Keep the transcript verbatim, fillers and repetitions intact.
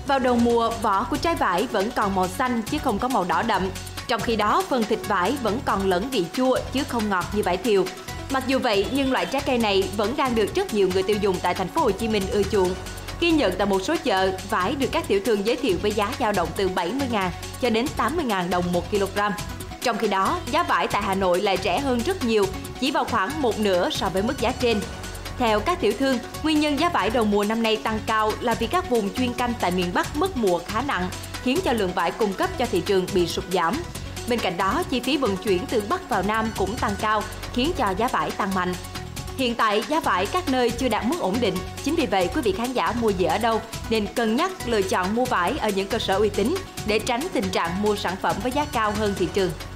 Vào đầu mùa, vỏ của trái vải vẫn còn màu xanh chứ không có màu đỏ đậm. Trong khi đó, phần thịt vải vẫn còn lẫn vị chua chứ không ngọt như vải thiều. Mặc dù vậy, nhưng loại trái cây này vẫn đang được rất nhiều người tiêu dùng tại thành phố Hồ Chí Minh ưa chuộng. Ghi nhận tại một số chợ, vải được các tiểu thương giới thiệu với giá dao động từ bảy mươi nghìn cho đến tám mươi nghìn đồng một kg. Trong khi đó, giá vải tại Hà Nội lại rẻ hơn rất nhiều, chỉ vào khoảng một nửa so với mức giá trên. Theo các tiểu thương, nguyên nhân giá vải đầu mùa năm nay tăng cao là vì các vùng chuyên canh tại miền Bắc mất mùa khá nặng, khiến cho lượng vải cung cấp cho thị trường bị sụt giảm. Bên cạnh đó, chi phí vận chuyển từ Bắc vào Nam cũng tăng cao, khiến cho giá vải tăng mạnh. Hiện tại, giá vải các nơi chưa đạt mức ổn định. Chính vì vậy, quý vị khán giả mua gì ở đâu nên cân nhắc lựa chọn mua vải ở những cơ sở uy tín để tránh tình trạng mua sản phẩm với giá cao hơn thị trường.